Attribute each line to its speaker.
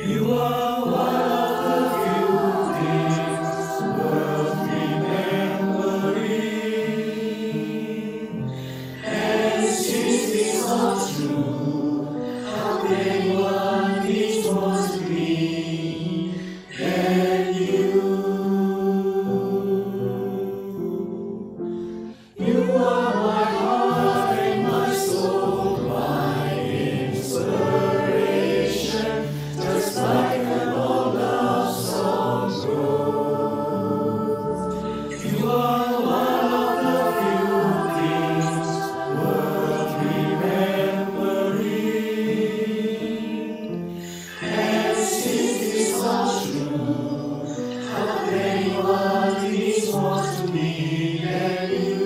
Speaker 1: You are one of the few things worth remembering. And since these are true, how can one need more to me than you? You are my heart and my soul, my inspiration, just like an old love song goes. You are one of the few things worth remembering. And since these are true, how can anyone mean more to me than you?